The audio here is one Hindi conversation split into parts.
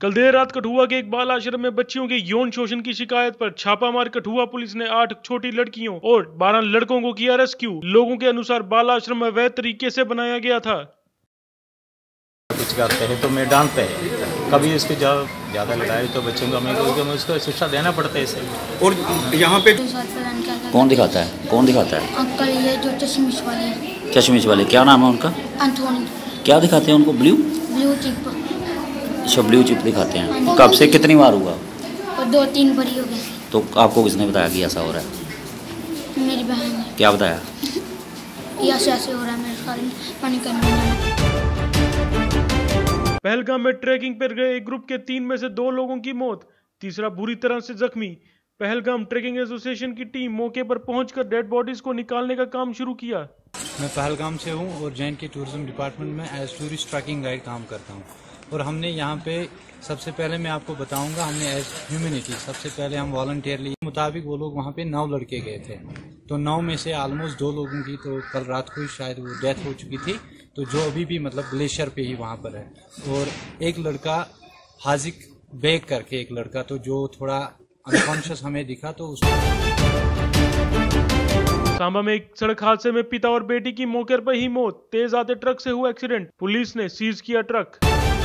कल देर रात कठुआ के एक बाल आश्रम में बच्चियों के यौन शोषण की शिकायत पर छापामार कठुआ पुलिस ने 8 छोटी लड़कियों और 12 लड़कों को किया रेस्क्यू। लोगों के अनुसार बाल आश्रम अवैध तरीके से बनाया गया था। कुछ करते हैं तो मैं डांटते हैं, कभी इसकी ज्यादा लड़ाई तो बच्चों को हमें उसको शिक्षा देना पड़ता है इसे। और यहाँ पे कौन दिखाता है? अंकल ये जो चश्मिश वाले, क्या नाम है उनका? एंथोनी। क्या दिखाते हैं उनको? Blue chip. अच्छा, ब्लू चिप दिखाते हैं। कब से कितनी बार हुआ? और 2-3 बार हो गए। तो आपको किसने बताया कि ऐसा हो रहा है? मेरी बहन ने। क्या बताया? ऐसे हो रहा है मेरे साथ, पानी करने। पहलगाम में ट्रैकिंग पर गए एक ग्रुप के 3 में से 2 लोगों की मौत, तीसरा बुरी तरह से जख्मी। पहलगाम ट्रैकिंग एसोसिएशन की टीम मौके पर पहुंचकर डेड बॉडीज को निकालने का काम शुरू किया। मैं पहलगाम से हूं और जे&के टूरिज्म डिपार्टमेंट में एज टूरिस्ट ट्रैकिंग गाइड काम करता हूं। और हमने यहाँ पे सबसे पहले मैं आपको बताऊंगा, हमने एज ह्यूमैनिटी सबसे पहले हम वॉलंटियरली मुताबिक वो लोग वहाँ पे 9 लड़के गए थे। तो 9 में से ऑलमोस्ट 2 लोगों की तो कल रात को ही शायद वो डेथ हो चुकी थी, तो जो अभी भी मतलब ग्लेशियर पे ही वहाँ पर है। और एक लड़का हाजिक बेग करके एक लड़का, तो जो थोड़ा अनकॉन्शियस हमें दिखा, तो उसको सांबा में एक सड़क हादसे में पिता और बेटी की मौके पर ही मौत, तेज आते ट्रक से हुआ एक्सीडेंट, पुलिस ने सीज किया ट्रक।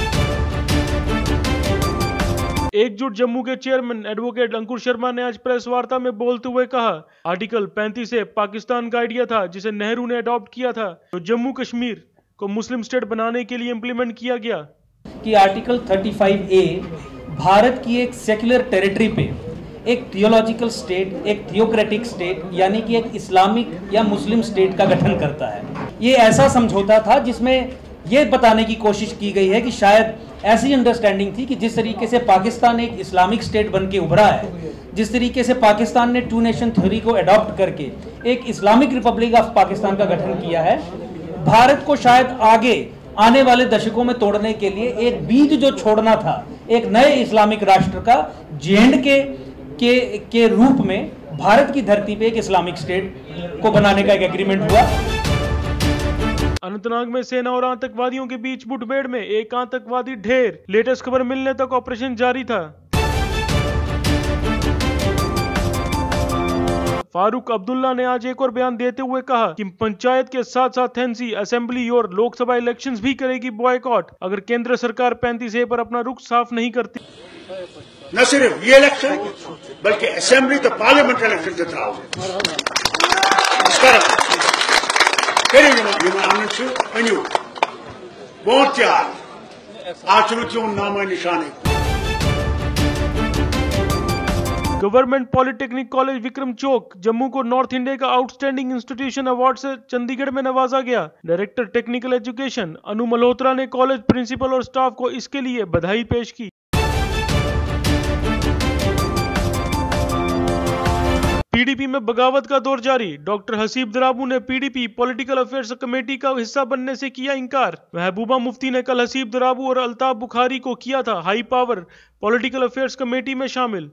एकजुट जम्मू के चेयरमैन एडवोकेट अंकुर शर्मा ने आज प्रेस वार्ता में बोलते हुए कहा, आर्टिकल 35 से पाकिस्तान का आइडिया था जिसे नेहरू ने अडॉप्ट किया था, तो जम्मू कश्मीर को मुस्लिम स्टेट बनाने के लिए इम्प्लीमेंट किया गया। कि आर्टिकल 35A भारत की एक सेक्युलर टेरिटरी पे एक थियोलॉजिकल स्टेट, एक थियोक्रेटिक स्टेट यानी कि एक इस्लामिक या मुस्लिम स्टेट का गठन करता है। ये ऐसा समझौता था जिसमें ये बताने की कोशिश की गई है कि शायद ऐसी अंडरस्टैंडिंग थी कि जिस तरीके से पाकिस्तान एक इस्लामिक स्टेट बन के उभरा है, जिस तरीके से पाकिस्तान ने 2 नेशन थ्योरी को अडॉप्ट करके एक इस्लामिक रिपब्लिक ऑफ पाकिस्तान का गठन किया है, भारत को शायद आगे आने वाले दशकों में तोड़ने के लिए एक बीज जो छोड़ना था एक नए इस्लामिक राष्ट्र का, जे&के के रूप में भारत की धरती पे एक इस्लामिक स्टेट को बनाने का एक एग्रीमेंट हुआ। अनंतनाग में सेना और आतंकवादियों के बीच मुठभेड़ में एक आतंकवादी ढेर, लेटेस्ट खबर मिलने तक ऑपरेशन जारी था। फारूक अब्दुल्ला ने आज एक और बयान देते हुए कहा कि पंचायत के साथ साथ एनसी, असेंबली और लोकसभा इलेक्शंस भी करेगी बॉयकॉट अगर केंद्र सरकार 35A पर अपना रुख साफ नहीं करती। न सिर्फ ये इलेक्शन बल्कि असेंबली तो parliament election government polytechnic college Vikram Chowk Jammu को नॉर्थ इंडिया का आउटस्टैंडिंग इंस्टीट्यूशन अवार्ड से चंडीगढ़ में नवाजा गया। Director technical education Anu Malhotra ने कॉलेज प्रिंसिपल और स्टाफ को इसके लिए बधाई पेश की। पीडीपी में बगावत का दौर जारी, डॉक्टर हसीब द्राबू ने पीडीपी पॉलिटिकल अफेयर्स कमेटी का हिस्सा बनने से किया इंकार। महबूबा मुफ्ती ने कल हसीब द्राबू और अल्ताफ बुखारी को किया था high power political affairs committee में शामिल।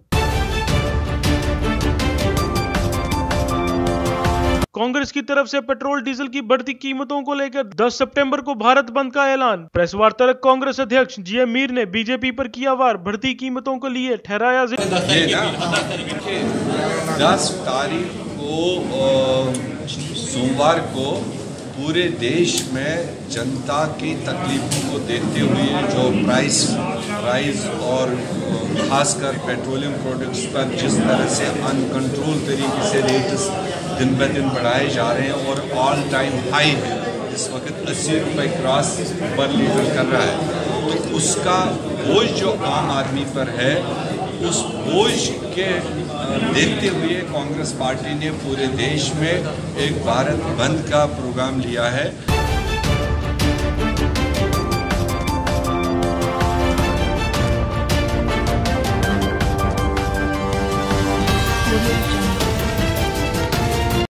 कांग्रेस की तरफ से पेट्रोल डीजल की बढ़ती कीमतों को लेकर 10 सितंबर को भारत बंद का ऐलान। प्रेस वार्ता में कांग्रेस अध्यक्ष जीएम मीर ने बीजेपी पर किया वार, बढ़ती कीमतों को लिए ठहराया 10 तारीख को सोमवार को पूरे देश में जनता की तकलीफों को देखते हुए जो प्राइस राइज और खासकर पेट्रोलियम प्रोडक्ट्स पर जिस तरह से अनकंट्रोल तरीके से रेट्स दिन ब दिन बढ़ाए जा रहे हैं और ऑल टाइम हाई है, इस वक्त 80 रुपये क्रॉस पर लीटर कर रहा है, तो उसका बोझ जो आम आदमी पर है, उस बोझ के देखते हुए कांग्रेस पार्टी ने पूरे देश में एक भारत बंद का प्रोग्राम लिया है।